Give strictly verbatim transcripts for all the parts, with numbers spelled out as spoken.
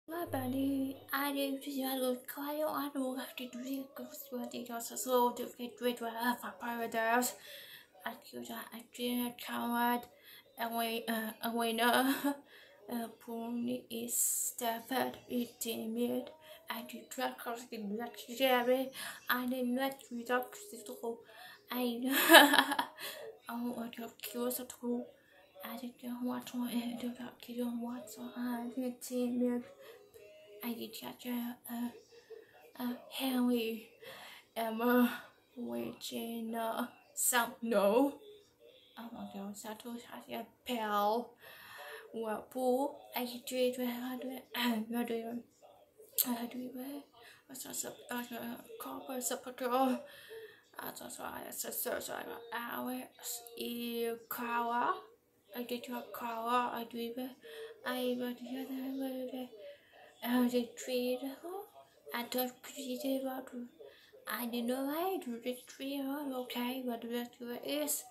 My body, I did the quiet I don't have to do the cosmetic or so to get rid of a paradise. I could I did coward away uh away no a pony is stepper it timid. I did track of the luxury. I did not reduce the whole. I know. Oh, what your cures at all. I didn't want to end up killing what so I did timid. I did catch a a Henry Emma Regina Sam no. Oh my god, Sato has a pal. Well, pool. I did it. How do I? How do you? How do you? What's a copper supporter? That's why it's a search. I got hours. You cower. I did your cower. I do it. I got the other. I did treat. I don't create about. I didn't know I do the tree. Okay, but the rest of it is.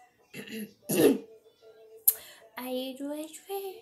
I do a tree.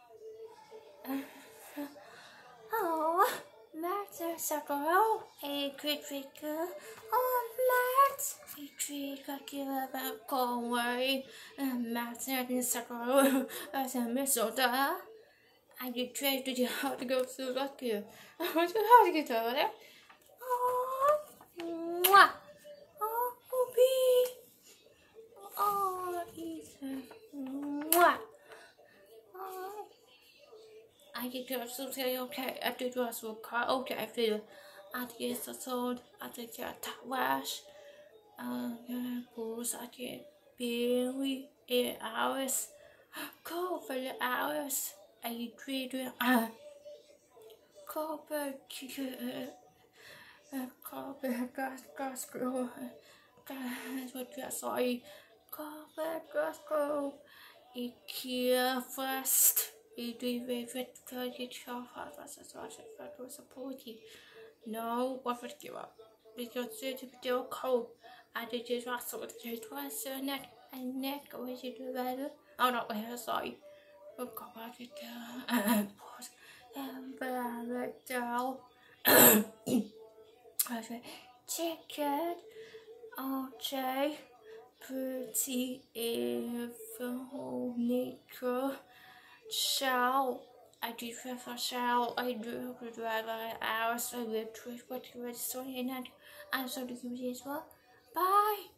Oh, Matt, there's a girl. A great figure. Oh, Matt. A tree got give about Conway. And Matt, there's a girl. As a Minnesota. I did trade to the how to go to that girl. I want to how to get over there. Oh, mwah. Oh, Obi. Oh, Ethan. Mwah. Oh. I did also say okay. I did also car. Okay, I feel. I did the sword. I did the wash. Uh, pulls. I did barely eight hours. Call for the hours. I did ah. Call for call for gas gas girl. That's what you sorry. Call for gas girl. IKEA first. It is very very good show for us as well as for supporting. No, what would give up? Because it's still cold. I did just also it was a neck and neck was it better? Oh no, wait, sorry. Oh god, I did and pause and blah down. I said, check it. Oh, Jay. Pretty Evonica Shell. I do prefer shell. I do prefer hours. I will tweet what you were saying and I'm sorry to give you as well. Bye.